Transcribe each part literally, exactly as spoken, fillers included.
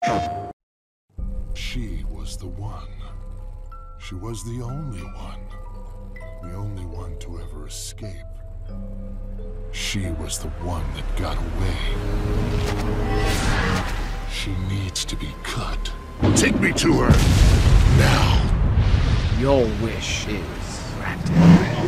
She was the one. She was the only one. The only one to ever escape. She was the one that got away. She needs to be cut. Take me to her! Now! Your wish is granted.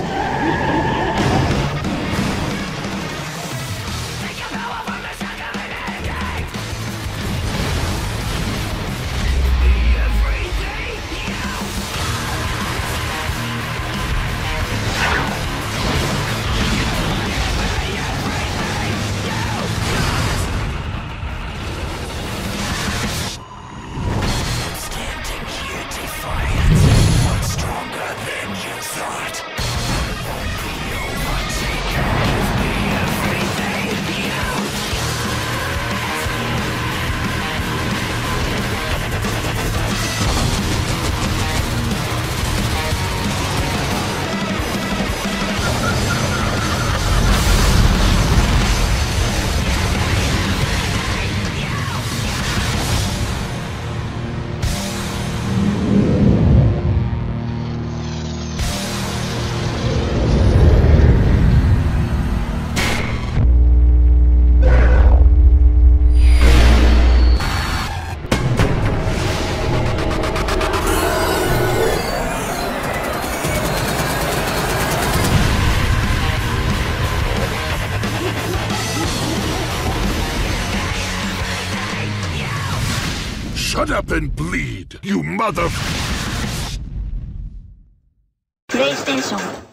Shut up and bleed, you mother... プレイステーション